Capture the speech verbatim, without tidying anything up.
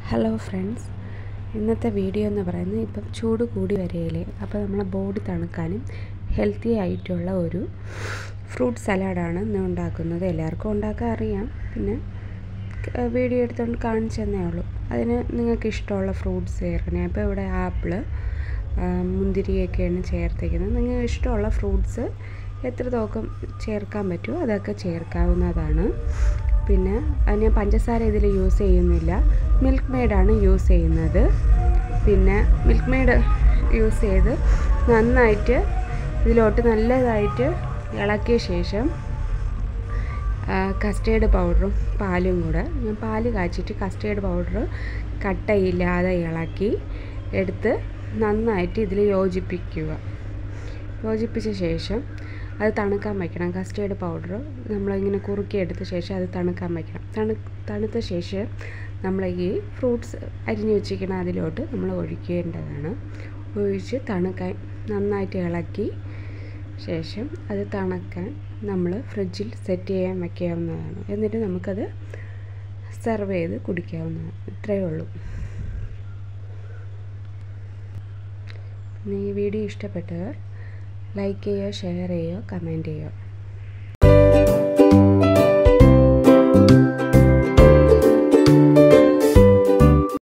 Hello friends, ഇന്നത്തെ video എന്ന് പറയുന്നത് ഇപ്പം ചൂട് കൂടി വരികയില്ലേ, അപ്പോൾ നമ്മളെ ബോഡി തണുക്കാനും ഹെൽത്തി ആയിട്ടുള്ള ഒരു ഫ്രൂട്ട് സലാഡാണ് ഇന്ന് ഉണ്ടാക്കുന്നത്. എല്ലാവർക്കും ഉണ്ടാക്കാൻ അറിയാം, പിന്നെ വീഡിയോ എടുത്തുകൊണ്ട് കാണിച്ചു തന്നേ ഉള്ളൂ. അതിന് നിങ്ങൾക്ക് ഇഷ്ടമുള്ള ഫ്രൂട്ട്സ് ചേർക്കണേ. അപ്പോൾ ഇവിടെ ആപ്പിള്, മുന്തിരിയൊക്കെയാണ് ചേർത്തിരിക്കുന്നത്. നിങ്ങൾക്ക് ഇഷ്ടമുള്ള ഫ്രൂട്ട്സ് എത്ര തോക്കം ചേർക്കാൻ പറ്റുമോ അതൊക്കെ ചേർക്കാവുന്നതാണ്. പിന്നെ ഞാൻ പഞ്ചസാര ഇതിൽ യൂസ് ചെയ്യുന്നില്ല, മിൽക്ക് മെയ്ഡാണ് യൂസ് ചെയ്യുന്നത്. പിന്നെ മിൽക്ക് മെയ്ഡ് യൂസ് ചെയ്ത് നന്നായിട്ട് ഇതിലോട്ട് നല്ലതായിട്ട് ഇളക്കിയ ശേഷം കസ്റ്റേർഡ് പൗഡറും പാലും കൂടെ, ഞാൻ പാല് കാച്ചിട്ട് കസ്റ്റേർഡ് പൗഡർ കട്ടയില്ലാതെ ഇളക്കി എടുത്ത് നന്നായിട്ട് ഇതിൽ യോജിപ്പിക്കുക. യോജിപ്പിച്ച ശേഷം അത് തണുക്കാൻ വയ്ക്കണം. കസ്റ്റേർഡ് പൗഡർ നമ്മളിങ്ങനെ കുറുക്കിയെടുത്ത ശേഷം അത് തണുക്കാൻ വയ്ക്കണം. തണു തണുത്ത ശേഷം നമ്മൾ ഈ ഫ്രൂട്ട്സ് അരിഞ്ഞു വെച്ചിരിക്കണം അതിലോട്ട് നമ്മൾ ഒഴിക്കേണ്ടതാണ്. ഒഴിച്ച് തണുക്കാൻ നന്നായിട്ട് ഇളക്കി ശേഷം അത് തണുക്കാൻ നമ്മൾ ഫ്രിഡ്ജിൽ സെറ്റ് ചെയ്യാൻ വയ്ക്കാവുന്നതാണ്. എന്നിട്ട് നമുക്കത് സെർവ് ചെയ്ത് കുടിക്കാവുന്നതാണ്. ഇത്രയേ ഉള്ളൂ. ഈ വീഡിയോ ഇഷ്ടപ്പെട്ടവർ ലൈക്ക് ചെയ്യുക, ഷെയർ ചെയ്യുക, കമൻറ്റ് ചെയ്യുക.